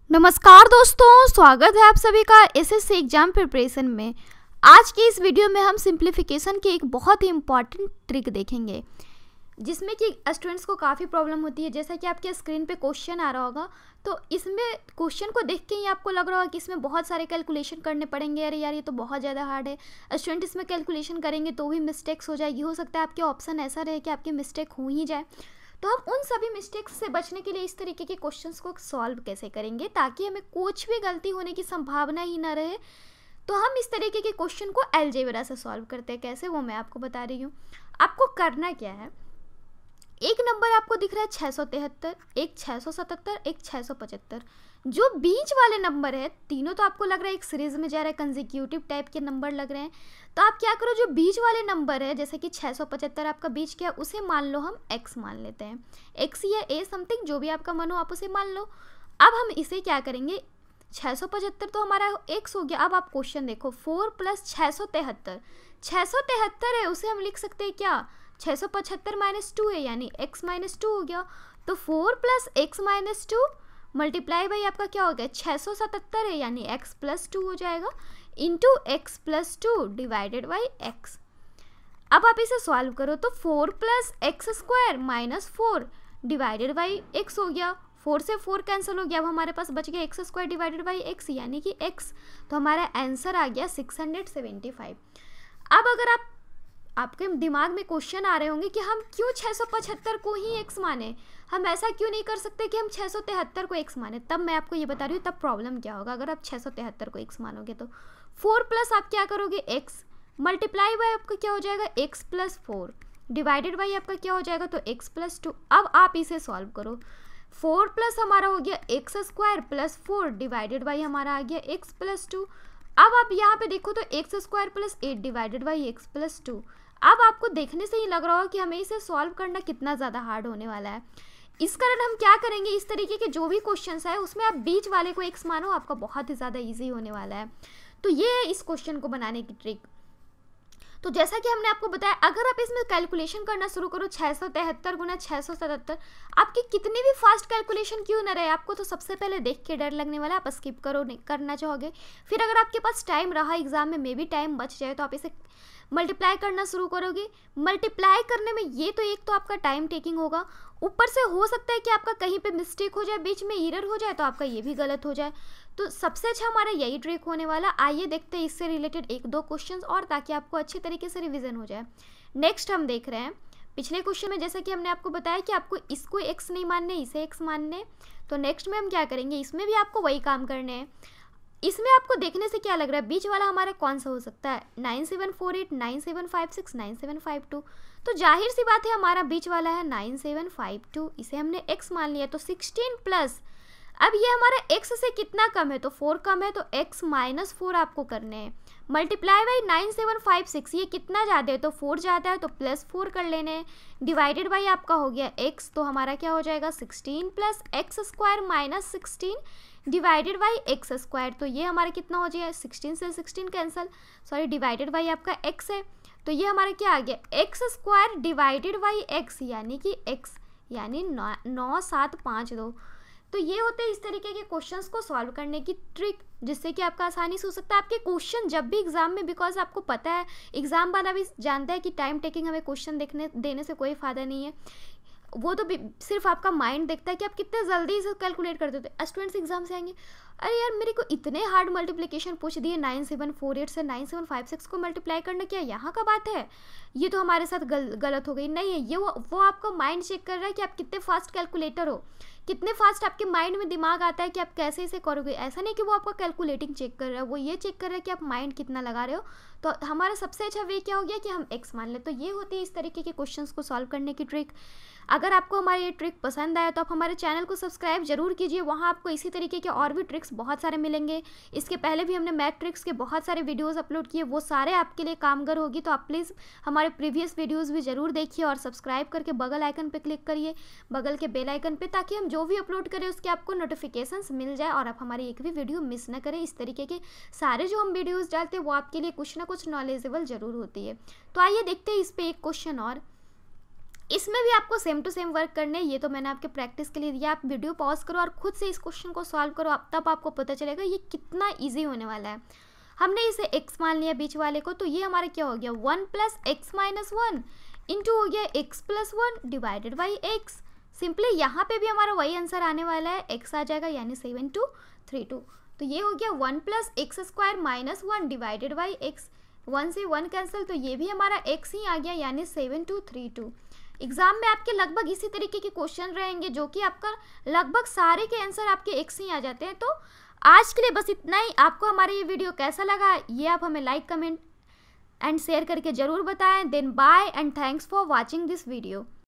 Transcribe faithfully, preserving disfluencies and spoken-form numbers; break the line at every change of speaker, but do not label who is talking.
नमस्कार दोस्तों, स्वागत है आप सभी का एसएससी एग्जाम प्रिपरेशन में। आज की इस वीडियो में हम सिंप्लीफिकेशन की एक बहुत ही इम्पॉर्टेंट ट्रिक देखेंगे जिसमें कि स्टूडेंट्स को काफ़ी प्रॉब्लम होती है। जैसा कि आपके स्क्रीन पे क्वेश्चन आ रहा होगा, तो इसमें क्वेश्चन को देख के ही आपको लग रहा होगा कि इसमें बहुत सारे कैलकुलेशन करने पड़ेंगे। अरे यार, ये तो बहुत ज़्यादा हार्ड है। स्टूडेंट इसमें कैलकुलेशन करेंगे तो भी मिस्टेक्स हो जाएगी। हो सकता है आपके ऑप्शन ऐसा रहे कि आपकी मिस्टेक हो ही जाए। तो हम उन सभी मिस्टेक्स से बचने के लिए इस तरीके के क्वेश्चंस को सॉल्व कैसे करेंगे ताकि हमें कुछ भी गलती होने की संभावना ही ना रहे। तो हम इस तरीके के क्वेश्चन को अलजेब्रा से सॉल्व करते हैं। कैसे, वो मैं आपको बता रही हूँ। आपको करना क्या है, एक नंबर आपको दिख रहा है छः सौ तिहत्तर, एक छः सौ सतहत्तर, एक छः सौ पचहत्तर। जो बीच वाले नंबर है, तीनों तो आपको लग रहा है एक सीरीज में जा रहा है, कंसेक्यूटिव टाइप के नंबर लग रहे हैं। तो आप क्या करो, जो बीच वाले नंबर है जैसे कि छः सौ पचहत्तर आपका बीच क्या है, उसे मान लो हम x मान लेते हैं। x या a समथिंग जो भी आपका मन हो आप उसे मान लो। अब हम इसे क्या करेंगे, छः सौ पचहत्तर तो हमारा x हो गया। अब आप क्वेश्चन देखो, फोर प्लस छः सौ तिहत्तर, छः सौ तिहत्तर है उसे हम लिख सकते हैं क्या, छः सौ पचहत्तर माइनस टू है यानी x माइनस टू हो गया। तो four plus x minus two multiply by आपका क्या हो गया, छः सौ सतहत्तर है यानी x प्लस टू हो जाएगा, into x plus two divided by x. अब आप इसे सॉल्व करो तो four plus x square minus four divided by x हो गया। फोर से फोर कैंसिल हो गया। अब हमारे पास बच गया x square divided by x यानी कि x। तो हमारा आंसर आ गया सिक्स हंड्रेड सेवेंटी फाइव। अब अगर आप आपके दिमाग में क्वेश्चन आ रहे होंगे कि हम क्यों छः सौ पचहत्तर को ही x माने, हम ऐसा क्यों नहीं कर सकते कि हम छः सौ तिहत्तर को x माने। तब मैं आपको ये बता रही हूँ तब प्रॉब्लम क्या होगा अगर आप छः सौ तिहत्तर को x मानोगे। तो फोर प्लस आप क्या करोगे x मल्टीप्लाई बाय आपका क्या हो जाएगा x plus four divided by आपका क्या हो जाएगा तो x प्लस टू। अब आप इसे सॉल्व करो, फोर प्लस हमारा हो गया x square plus four divided by हमारा आ गया x प्लस टू। अब आप यहाँ पे देखो तो x square plus eight divided by x plus two. अब आपको देखने से ही लग रहा होगा कि हमें इसे सॉल्व करना कितना ज़्यादा हार्ड होने वाला है। इस कारण हम क्या करेंगे, इस तरीके के जो भी क्वेश्चंस है उसमें आप बीच वाले को x मानो, आपका बहुत ही ज़्यादा इजी होने वाला है। तो ये है इस क्वेश्चन को बनाने की ट्रिक। तो जैसा कि हमने आपको बताया, अगर आप इसमें कैलकुलेशन करना शुरू करो छः सौ तिहत्तर गुना छः सौ सतहत्तर, आपकी कितनी भी फास्ट कैलकुलेशन क्यों ना रहे, आपको तो सबसे पहले देख के डर लगने वाला है, आप स्किप करो नहीं करना चाहोगे। फिर अगर आपके पास टाइम रहा एग्जाम में, मे भी टाइम बच जाए, तो आप इसे मल्टीप्लाई करना शुरू करोगे। मल्टीप्लाई करने में ये तो एक तो आपका टाइम टेकिंग होगा, ऊपर से हो सकता है कि आपका कहीं पे मिस्टेक हो जाए, बीच में एरर हो जाए तो आपका ये भी गलत हो जाए। तो सबसे अच्छा हमारा यही ट्रिक होने वाला। आइए देखते हैं इससे रिलेटेड एक दो क्वेश्चंस और, ताकि आपको अच्छे तरीके से रिवीजन हो जाए। नेक्स्ट हम देख रहे हैं पिछले क्वेश्चन में, जैसा कि हमने आपको बताया कि आपको इसको एक्स नहीं मानने, इसे एक्स मानने। तो नेक्स्ट में हम क्या करेंगे, इसमें भी आपको वही काम करने हैं। इसमें आपको देखने से क्या लग रहा है, बीच वाला हमारा कौन सा हो सकता है, nine seven four eight, nine seven five six, nine seven five two. तो जाहिर सी बात है हमारा बीच वाला है नाइन सेवन फाइव टू, इसे हमने x मान लिया। तो सिक्सटीन प्लस, अब ये हमारा x से कितना कम है, तो फोर कम है, तो x माइनस फोर आपको करने हैं। Multiply by nine seven five six, ये कितना ज़्यादा है तो फोर ज़्यादा है, तो प्लस फोर कर लेने हैं। डिवाइडेड बाई आपका हो गया x, तो हमारा क्या हो जाएगा sixteen plus x square minus sixteen divided by x square. तो ये हमारा कितना हो जाएगा, सिक्सटीन से sixteen cancel, sorry divided by आपका x है, तो ये हमारा क्या आ गया, x square divided by x यानी कि x यानी नौ नौ सात पाँच दो। तो ये होते हैं इस तरीके के क्वेश्चंस को सॉल्व करने की ट्रिक, जिससे कि आपका आसानी से हो सकता है आपके क्वेश्चन जब भी एग्जाम में, बिकॉज आपको पता है एग्जाम वाला भी जानता है कि टाइम टेकिंग हमें क्वेश्चन देखने देने से कोई फ़ायदा नहीं है। वो तो सिर्फ आपका माइंड देखता है कि आप कितने जल्दी इसे कैलकुलेट कर देते हो। स्टूडेंट्स एग्जाम से आएंगे, अरे यार मेरे को इतने हार्ड मल्टीप्लिकेशन पूछ दिए, नाइन सेवन फोर एट से नाइन सेवन फाइव सिक्स को मल्टीप्लाई करना क्या यहाँ का बात है, ये तो हमारे साथ गल, गलत हो गई। नहीं है, ये वो, वो आपका माइंड चेक कर रहा है कि आप कितने फास्ट कैलकुलेटर हो, कितने फास्ट आपके माइंड में दिमाग आता है कि आप कैसे इसे करोगे। ऐसा नहीं कि वो आपका कैलकुलेटिंग चेक कर रहा है, वो ये चेक कर रहा है कि आप माइंड कितना लगा रहे हो। तो हमारा सबसे अच्छा वे क्या हो गया कि हम एक्स मान ले। तो ये होती है इस तरीके के क्वेश्चंस को सॉल्व करने की ट्रिक। अगर आपको हमारी ये ट्रिक पसंद आया तो आप हमारे चैनल को सब्सक्राइब जरूर कीजिए, वहाँ आपको इसी तरीके के और भी ट्रिक्स बहुत सारे मिलेंगे। इसके पहले भी हमने मैथ ट्रिक्स के बहुत सारे वीडियोस अपलोड किए, वो सारे आपके लिए कामगर होगी। तो आप प्लीज़ हमारे प्रीवियस वीडियोस भी ज़रूर देखिए और सब्सक्राइब करके बगल आइकन पे क्लिक करिए, बगल के बेल आइकन पे, ताकि हम जो भी अपलोड करें उसके आपको नोटिफिकेशंस मिल जाए और आप हमारी एक भी वीडियो मिस ना करें। इस तरीके के सारे जो हम वीडियोज़ डालते हैं वो आपके लिए कुछ ना कुछ नॉलेजेबल ज़रूर होती है। तो आइए देखते हैं इस पर एक क्वेश्चन और। इसमें भी आपको सेम टू सेम वर्क करने, ये तो मैंने आपके प्रैक्टिस के लिए दिया। आप वीडियो पॉज करो और खुद से इस क्वेश्चन को सॉल्व करो, अब तब आपको पता चलेगा ये कितना ईजी होने वाला है। हमने इसे x मान लिया बीच वाले को, तो ये हमारा क्या हो गया, one plus x minus one into हो गया x plus one divided by x. Simply यहाँ पे भी हमारा वही आंसर आने वाला है, x आ जाएगा यानी सेवन टू थ्री टू। तो ये हो गया one plus x square minus one divided by x, one से वन कैंसिल, तो ये भी हमारा x ही आ गया यानी seven two three two. Exam में आपके लगभग इसी तरीके के क्वेश्चन रहेंगे जो कि आपका लगभग सारे के आंसर आपके x ही आ जाते हैं। तो आज के लिए बस इतना ही। आपको हमारा ये वीडियो कैसा लगा ये आप हमें लाइक कमेंट एंड शेयर करके ज़रूर बताएं। Then bye and thanks for watching this video.